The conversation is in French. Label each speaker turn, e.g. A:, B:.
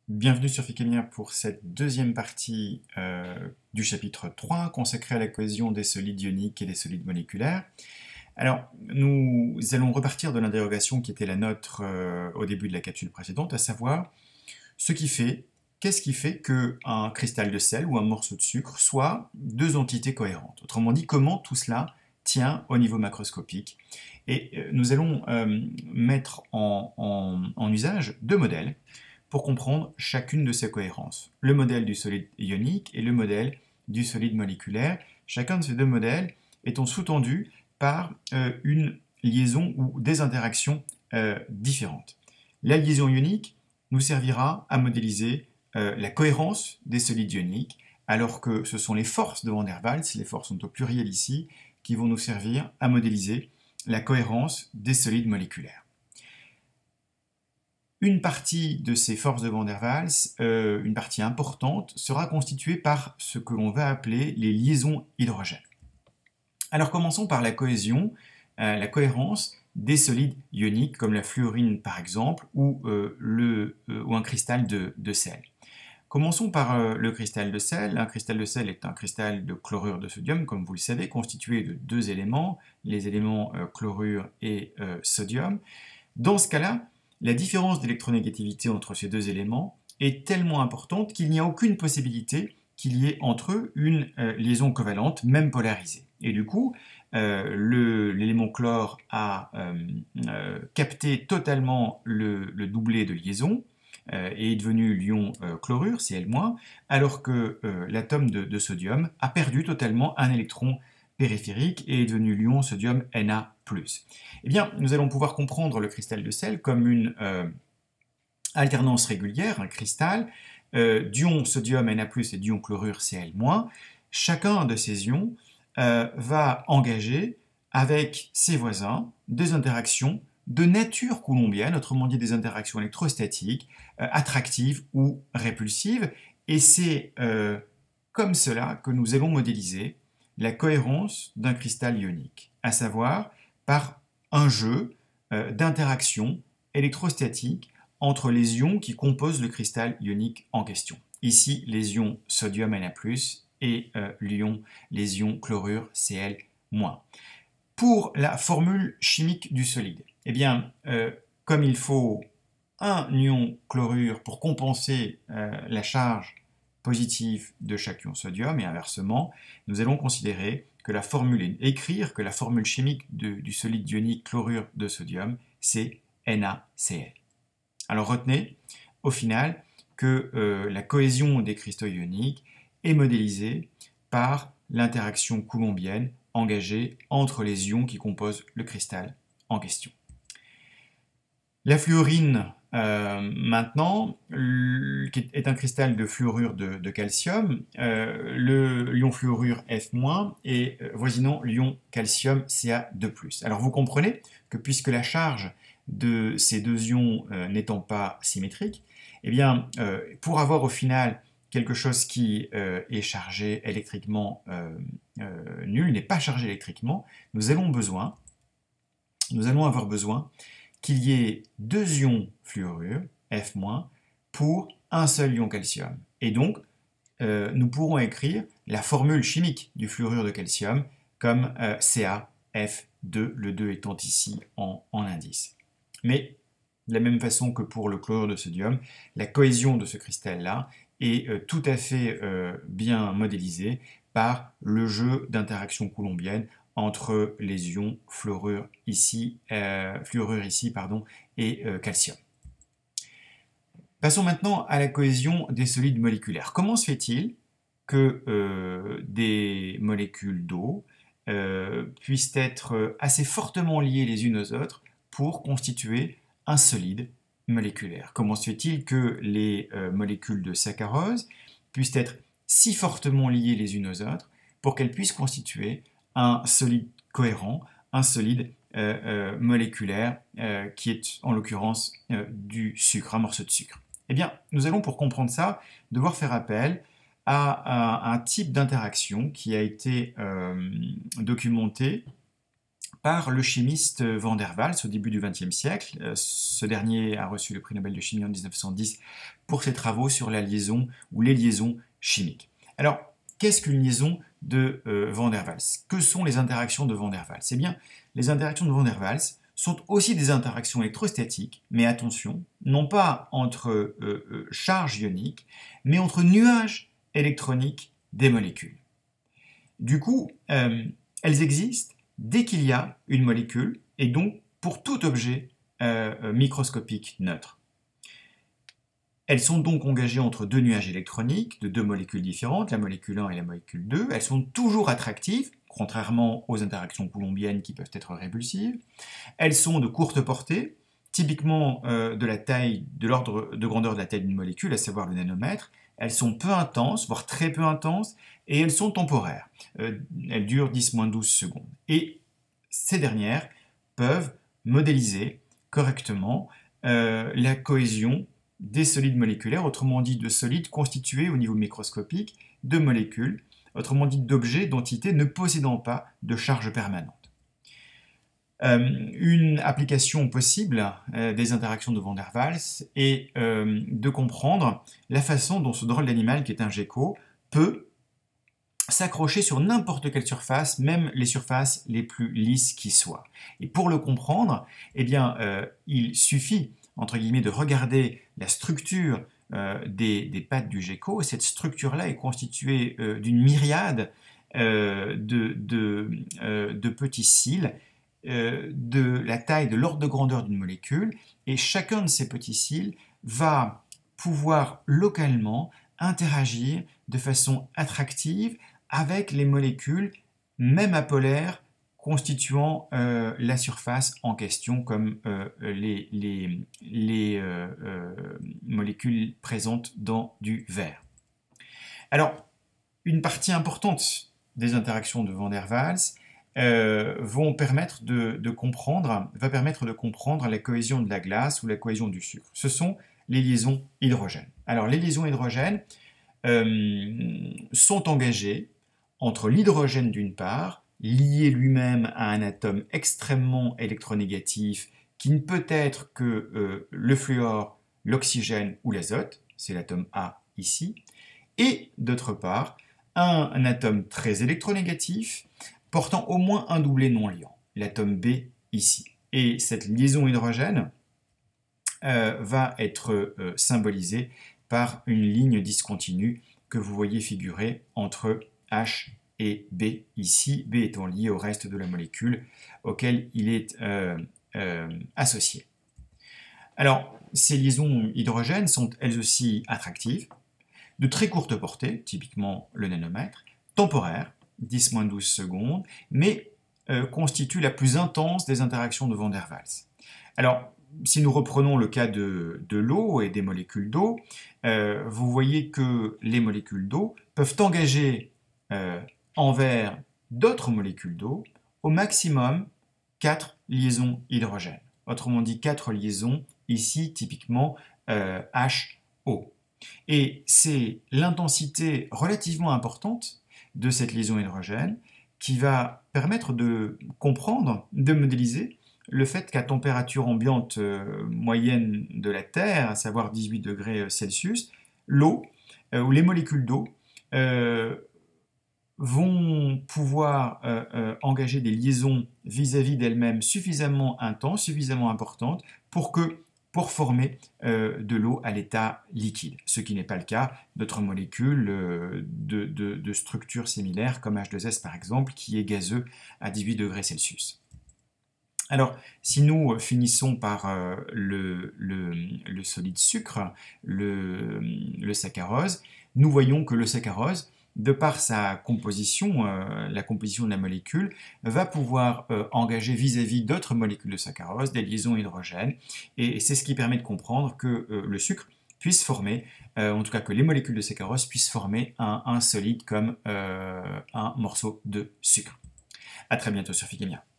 A: Bienvenue sur Ficamia pour cette deuxième partie du chapitre 3 consacré à la cohésion des solides ioniques et des solides moléculaires. Alors, nous allons repartir de l'interrogation qui était la nôtre au début de la capsule précédente, à savoir qu'est-ce qui fait qu'un cristal de sel ou un morceau de sucre soit deux entités cohérentes. Autrement dit, comment tout cela tient au niveau macroscopique. Et nous allons mettre en usage deux modèles pour comprendre chacune de ces cohérences. Le modèle du solide ionique et le modèle du solide moléculaire. Chacun de ces deux modèles étant sous-tendu par une liaison ou des interactions différentes. La liaison ionique nous servira à modéliser la cohérence des solides ioniques, alors que ce sont les forces de Van der Waals, les forces sont au pluriel ici, qui vont nous servir à modéliser la cohérence des solides moléculaires. Une partie de ces forces de Van der Waals, une partie importante, sera constituée par ce que l'on va appeler les liaisons hydrogènes. Alors commençons par la cohésion, la cohérence des solides ioniques, comme la fluorine par exemple, ou un cristal de sel. Commençons par le cristal de sel. Un cristal de sel est un cristal de chlorure de sodium, comme vous le savez, constitué de deux éléments, les éléments chlorure et sodium. Dans ce cas-là, la différence d'électronégativité entre ces deux éléments est tellement importante qu'il n'y a aucune possibilité qu'il y ait entre eux une liaison covalente, même polarisée. Et du coup, l'élément chlore a capté totalement le doublet de liaison et est devenu l'ion chlorure, Cl-, alors que l'atome de sodium a perdu totalement un électron périphérique et est devenu l'ion sodium Na+. Eh bien, nous allons pouvoir comprendre le cristal de sel comme une alternance régulière, un cristal d'ion sodium Na+, et d'ion chlorure Cl-. Chacun de ces ions va engager avec ses voisins des interactions de nature coulombienne, autrement dit des interactions électrostatiques, attractives ou répulsives, et c'est comme cela que nous allons modéliser la cohérence d'un cristal ionique, à savoir par un jeu d'interactions électrostatiques entre les ions qui composent le cristal ionique en question. Ici, les ions sodium Na+, et les ions chlorure Cl-. Pour la formule chimique du solide, eh bien, comme il faut un ion chlorure pour compenser la charge positive de chaque ion sodium et inversement, nous allons considérer que écrire que la formule chimique du solide ionique chlorure de sodium, c'est NaCl. Alors retenez, au final, que la cohésion des cristaux ioniques est modélisée par l'interaction coulombienne engagée entre les ions qui composent le cristal en question. La fluorine, maintenant, qui est un cristal de fluorure de calcium, l'ion fluorure F- et voisinant l'ion calcium Ca2+. Alors vous comprenez que puisque la charge de ces deux ions n'étant pas symétrique, eh bien, pour avoir au final quelque chose qui est chargé électriquement nul, n'est pas chargé électriquement, nous allons avoir besoin qu'il y ait deux ions fluorure, F-, pour un seul ion calcium. Et donc, nous pourrons écrire la formule chimique du fluorure de calcium comme CaF2, le 2 étant ici en indice. Mais, de la même façon que pour le chlorure de sodium, la cohésion de ce cristal-là est tout à fait bien modélisée par le jeu d'interactions coulombiennes entre les ions fluorure ici et calcium. Passons maintenant à la cohésion des solides moléculaires. Comment se fait-il que des molécules d'eau puissent être assez fortement liées les unes aux autres pour constituer un solide moléculaire? Comment se fait-il que les molécules de saccharose puissent être si fortement liées les unes aux autres pour qu'elles puissent constituer un solide cohérent, un solide moléculaire qui est en l'occurrence du sucre, un morceau de sucre? Eh bien, nous allons pour comprendre ça devoir faire appel à un type d'interaction qui a été documenté par le chimiste Van der Waals au début du XXe siècle. Ce dernier a reçu le prix Nobel de chimie en 1910 pour ses travaux sur la liaison ou les liaisons chimiques. Alors, qu'est-ce qu'une liaison de Van der Waals? Que sont les interactions de Van der Waals? Eh bien, les interactions de Van der Waals sont aussi des interactions électrostatiques, mais attention, non pas entre charges ioniques, mais entre nuages électroniques des molécules. Du coup, elles existent dès qu'il y a une molécule, et donc pour tout objet microscopique neutre. Elles sont donc engagées entre deux nuages électroniques de deux molécules différentes, la molécule 1 et la molécule 2. Elles sont toujours attractives, contrairement aux interactions coulombiennes qui peuvent être répulsives. Elles sont de courte portée, typiquement de l'ordre de grandeur de la taille d'une molécule, à savoir le nanomètre. Elles sont peu intenses, voire très peu intenses, et elles sont temporaires. Elles durent 10-12 secondes. Et ces dernières peuvent modéliser correctement la cohésion des solides moléculaires, autrement dit de solides constitués au niveau microscopique de molécules, autrement dit d'objets, d'entités ne possédant pas de charge permanente. Une application possible des interactions de Van der Waals est de comprendre la façon dont ce drôle d'animal qui est un gecko peut s'accrocher sur n'importe quelle surface, même les surfaces les plus lisses qui soient. Et pour le comprendre, eh bien, il suffit, entre guillemets, de regarder la structure des pattes du gecko. Cette structure-là est constituée d'une myriade de petits cils de la taille, de l'ordre de grandeur d'une molécule, et chacun de ces petits cils va pouvoir localement interagir de façon attractive avec les molécules, même apolaires, constituant la surface en question, comme les molécules présentes dans du verre. Alors, une partie importante des interactions de Van der Waals va permettre de comprendre la cohésion de la glace ou la cohésion du sucre. Ce sont les liaisons hydrogènes. Alors, les liaisons hydrogènes sont engagées entre l'hydrogène d'une part, lié lui-même à un atome extrêmement électronégatif qui ne peut être que le fluor, l'oxygène ou l'azote, c'est l'atome A ici, et d'autre part, un atome très électronégatif portant au moins un doublet non liant, l'atome B ici. Et cette liaison hydrogène va être symbolisée par une ligne discontinue que vous voyez figurer entre H et B ici, B étant lié au reste de la molécule auquel il est associé. Alors, ces liaisons hydrogènes sont elles aussi attractives, de très courte portée, typiquement le nanomètre, temporaires, 10-12 secondes, mais constituent la plus intense des interactions de Van der Waals. Alors, si nous reprenons le cas de l'eau et des molécules d'eau, vous voyez que les molécules d'eau peuvent engager envers d'autres molécules d'eau au maximum 4 liaisons hydrogènes. Autrement dit, 4 liaisons, ici typiquement HO. Et c'est l'intensité relativement importante de cette liaison hydrogène qui va permettre de comprendre, de modéliser le fait qu'à température ambiante moyenne de la Terre, à savoir 18 degrés Celsius, l'eau ou les molécules d'eau vont pouvoir engager des liaisons vis-à-vis d'elles-mêmes suffisamment intenses, suffisamment importantes pour former de l'eau à l'état liquide, ce qui n'est pas le cas d'autres molécules de structures similaires comme H2S par exemple, qui est gazeux à 18 degrés Celsius. Alors, si nous finissons par le solide sucre, le saccharose, nous voyons que le saccharose, de par sa composition, la composition de la molécule, va pouvoir engager vis-à-vis d'autres molécules de saccharose des liaisons hydrogènes. Et c'est ce qui permet de comprendre que le sucre puisse former, en tout cas que les molécules de saccharose puissent former un solide comme un morceau de sucre. A très bientôt sur Fichemia.